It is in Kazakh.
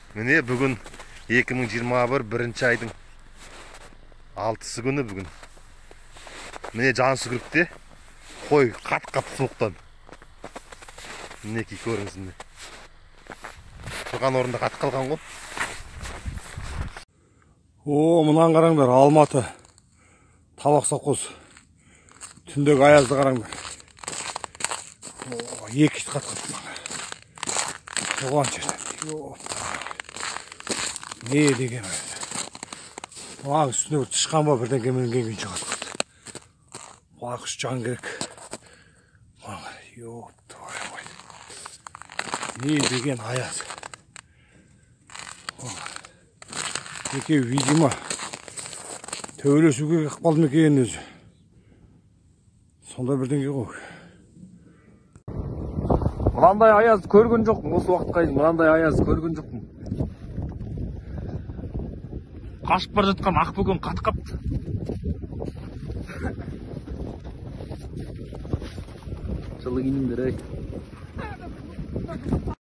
Міне бүгін 2021 бірінші айдың 6-сы күні бүгін. Міне Жансүгірікте қой қат-қат суықтан. Мінекей көріңіз міне. Тұрған орында қатып қалған ғой. Мұнан қараңдар, Алматы Табақ совхоз. Түндегі аязды қараңдар. Екі ит қатып. Оған жерден. Не деген аяз. Оған үстіне бір тышқан ба бірден кемінген күйінші қатып. Құш жан керек. Не деген аяз. Екеу, видимо, төбелесуге ықпалды мекенін өзі. Сонда бірденге ғой. Мынандай аяз көрген жоқпын, осы уақытқа дейін мынандай аяз көрген жоқпын. Қашып бара жатқан ақбөкен қатып қапты. Жылы киіндер ай.